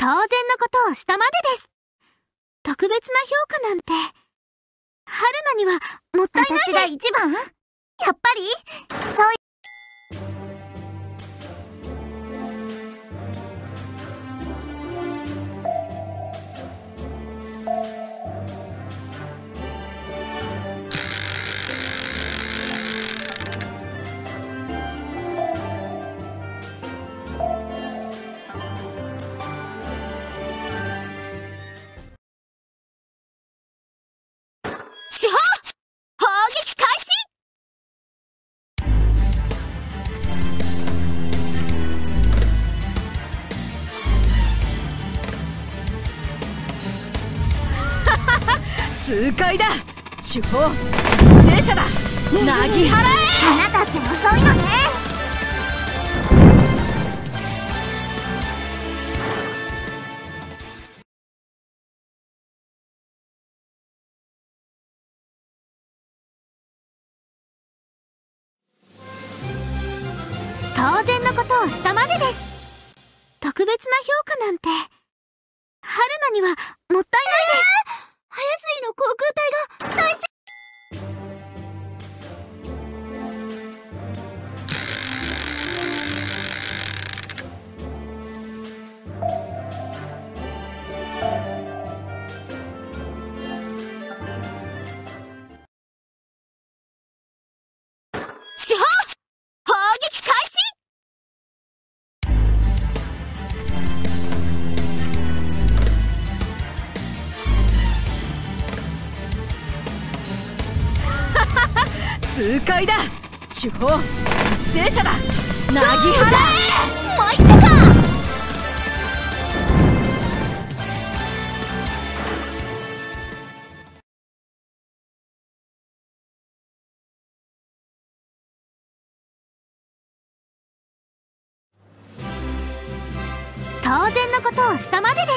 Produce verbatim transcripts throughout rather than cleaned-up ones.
当然のことをしたまでです。特別な評価なんて、春菜にはもったいないです。 私が一番？やっぱりそうい主砲砲撃開始。 痛快だ。主砲犠牲者だ。なぎ払え。 あなたって遅いのね。 当然のことをしたまでです。特別な評価なんて、春菜にはもったいないです。 えー、早水の航空隊が大戦。 主砲砲撃開始。 痛快だ。主砲犠牲者だ。なぎ払え。 参ったか。当然のことをしたまでです。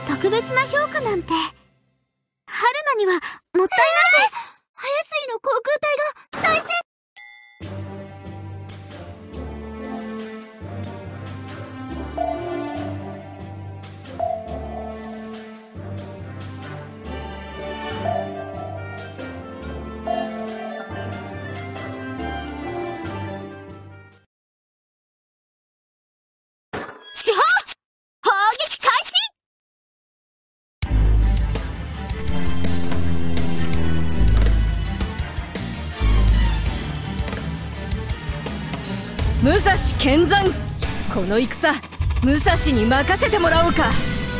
特別な評価なんて、春菜にはもったいないです。 えー、早水の航空隊が大戦。 主砲砲撃開始。 武蔵剣山。この戦武蔵に任せてもらおうか。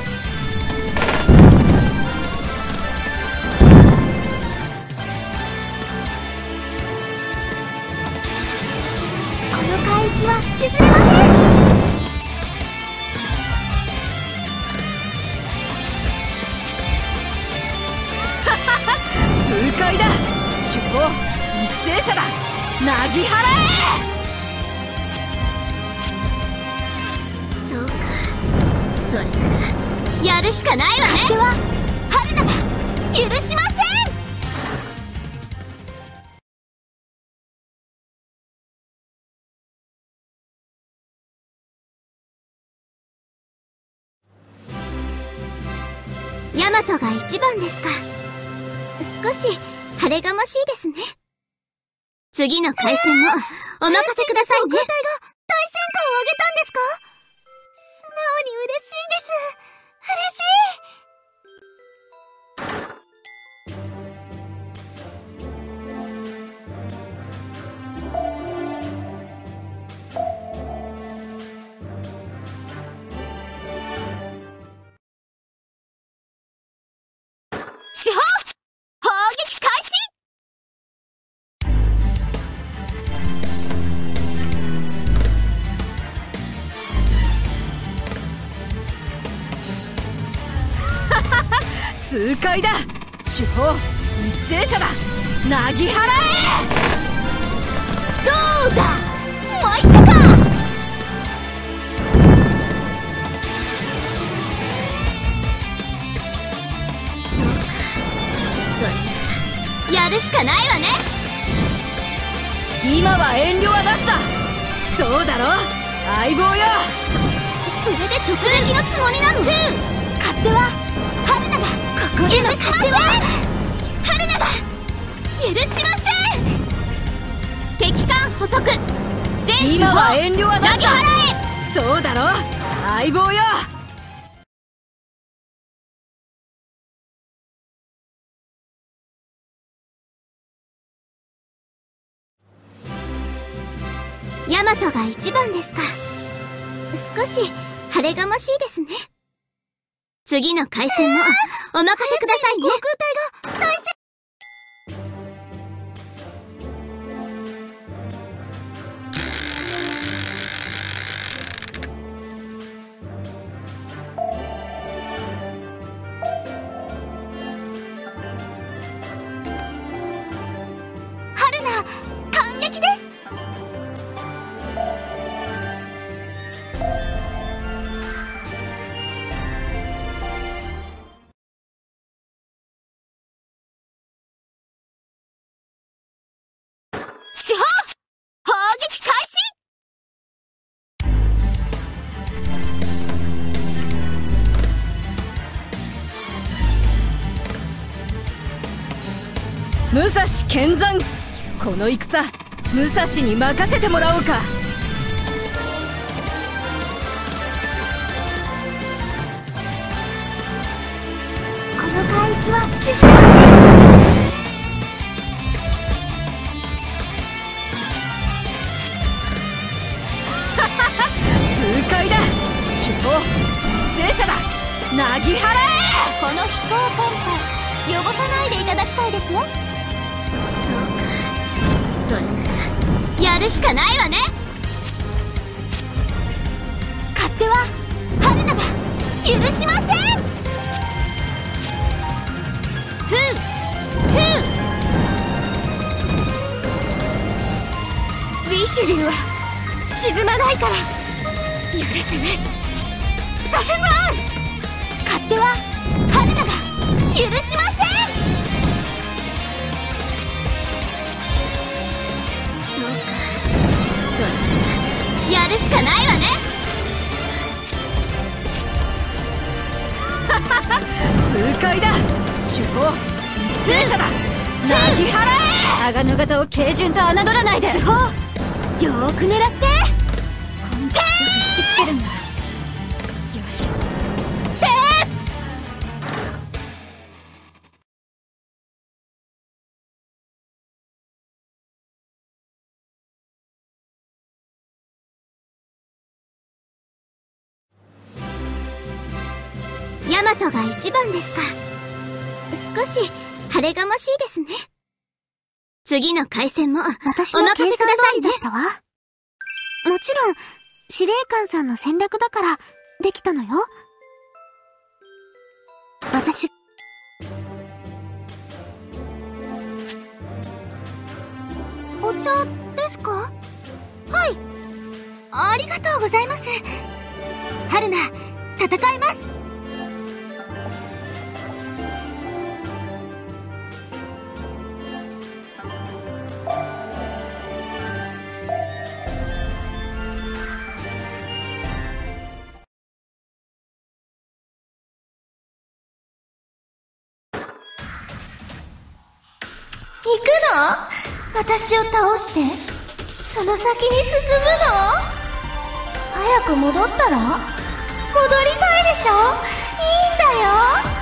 この海域は譲れません。 痛快だ。主砲犠牲者だ。なぎ払え。 そうか、それならやるしかないわね。 では春菜が許しません。 ヤマトが一番ですか。少し晴れがましいですね。次の回戦もお任せくださいね。航空隊が大戦果を上げたんですか？素直に嬉しいです。嬉しい。 主砲砲撃開始。 痛快だ。主砲犠牲者だ。なぎ払え。 どうだ参ったか。 そうか、それならやるしかないわね。 今は遠慮はなしだ。そうだろ相棒よ。 そそれで直撃のつもりなの？ 勝手は春菜がここでの勝手は春菜が許しません。敵艦捕捉、全手今は法遠慮はなしだ。 投げ払え。 そうだろ相棒よ。 ヤマトが一番ですか。少し晴れがましいですね。次の回戦もお任せくださいね。航空隊が大戦。 春菜感激です。主砲砲撃開始。 武蔵剣山、この戦武蔵に任せてもらおうか。 この海域は譲れません。 痛快だ。主砲一斉者だ。なぎ払え。 この飛行艦隊汚さないでいただきたいですわ。そうか、それならやるしかないわね。 勝手は春菜が許しません。ふうふう。 ウィシュリューは沈まないから許せない。サフェマール勝手は春菜が許しません。そうか、それならやるしかないわね。 痛快だ。主砲一斉者だ。なぎ払え。 鋼の型を軽順と侮らないで。主砲よーく狙って引きつけるんだ。よし。てーヤマトが一番ですか。少し晴れがましいですね。次の回戦もお任せ私の計くださいね算通りだ。ったわ。もちろん司令官さんの戦略だからできたのよ。私お茶ですか？はい。 ありがとうございます。春菜戦います。 行くの？私を倒してその先に進むの？早く戻ったら？戻りたいでしょ？いいんだよ。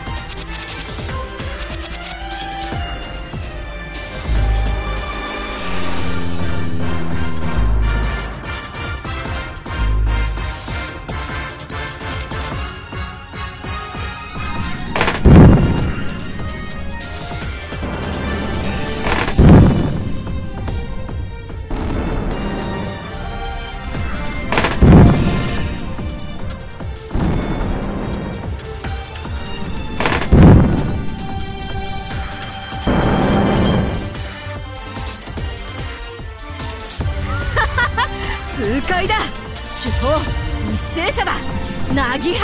痛快だ。主砲一斉者だ。なぎ払え。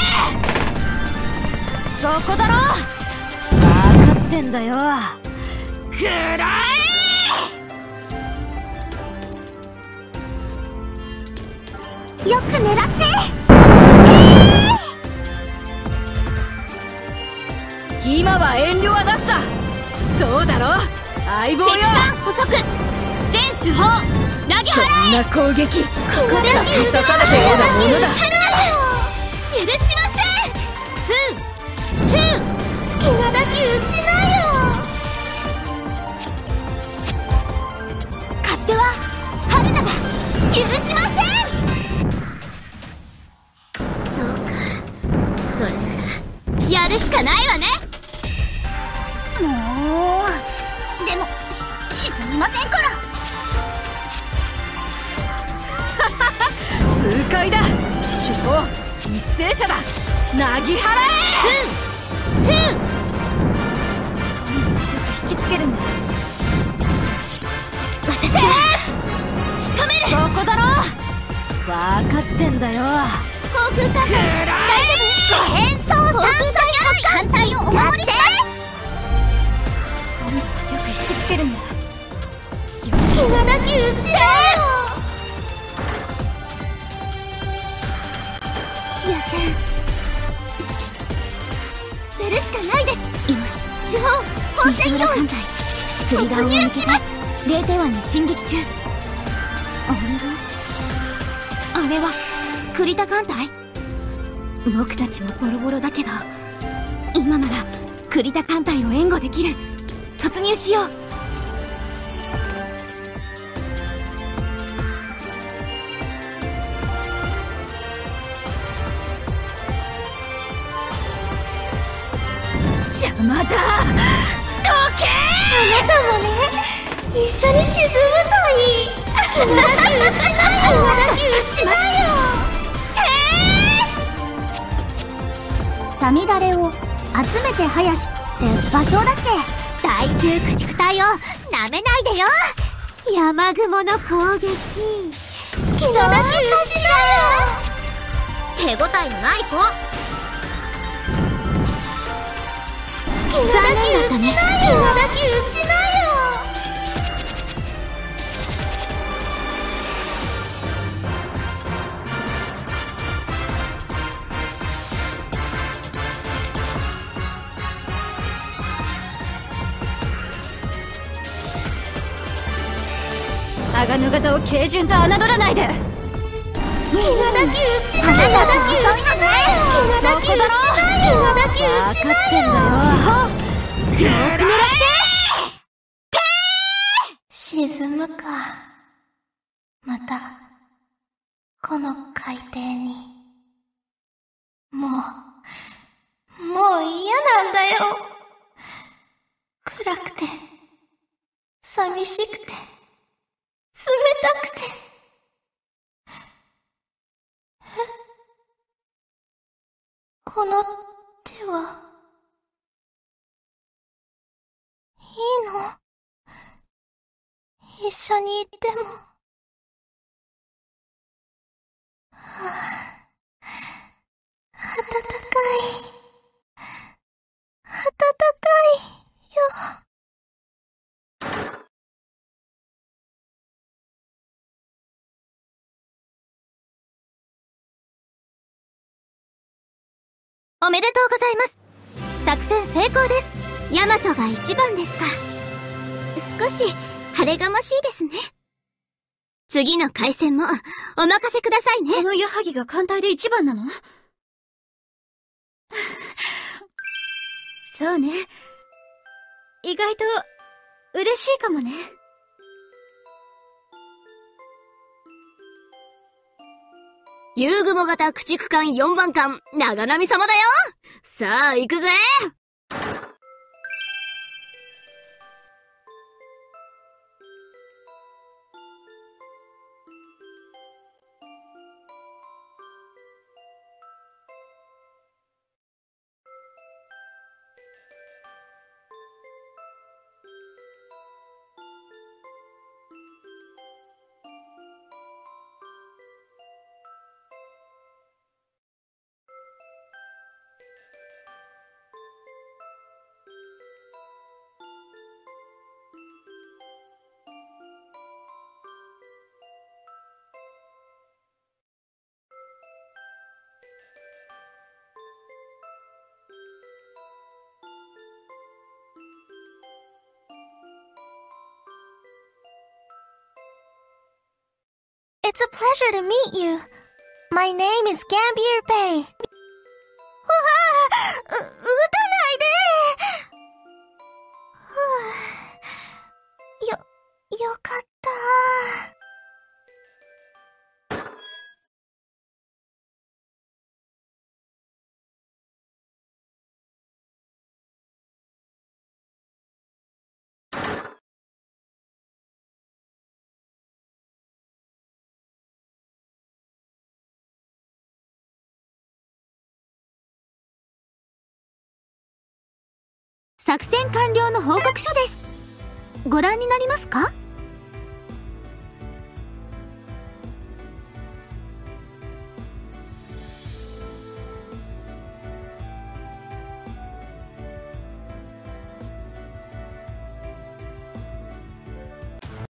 そこだろ。分かってんだよ。くらよく狙って。 今は遠慮はなしだ。そうだろ相棒よ。 敵艦捕捉、全手法投げそ払え。 んな攻撃ここで刺されたようなものだ。 許しません。フンフン、好きなだけ撃ちなよ。勝手は春菜だ。許しません。そうか、それならやるしかないわね。もうでもし沈みませんから。 痛快だ。手法一斉射だ。なぎ払え。 フンフン、 よく引きつけるんだ。 私が仕留める。 そこだろ。 分かってんだよ。 航空火災大丈夫。ご変装三体反対をお守りします。 よく引きつけるんだ。 好きなだけ撃ちなよ。野戦出るしかないです。よし、手法本戦西浦艦脅威隊釣り側を抜け突入します。 てレーテ湾に進撃中。あれはあれは栗田艦隊。僕たちもボロボロだけど今なら栗田艦隊を援護できる。突入しよう。邪魔だ。どけー。 あなたもね、一緒に沈むといい。好きなだけ撃ちなよ。好きなだけ撃ちなよ。 さみだれを集めて林って場所だっけ。 大中駆逐隊をなめないでよ。山雲の攻撃好きなだけ撃ちなよ。手応えのない子好きなだけ撃ちなよ。好きなだけ撃ちなよ。 鋼の型を軽順と侮らないで。 好きなだけ撃ちなよ。好きなだけ撃ちなよ。好きなだけ撃ちなよ。好きなだけ撃ちなよ。 手法よく狙って沈むか。またこの海底に。もうもう嫌なんだよ。暗くて寂しくて冷たくて。え、この手はいいの？一緒に行っても。はあ、暖かい。暖かいよ。おめでとうございます。作戦成功です。ヤマトが一番ですか。少し晴れがましいですね。次の回戦もお任せくださいね。 この矢作が艦隊で一番なの？そうね。意外と嬉しいかもね。 夕雲型駆逐艦よんばん艦、長波様だよ。さあ、行くぜ。 It's a pleasure to meet you. My name is Gambier Bay. わあ、う、撃たないで。ふう。よ、よかった。作戦完了の報告書です。ご覧になりますか？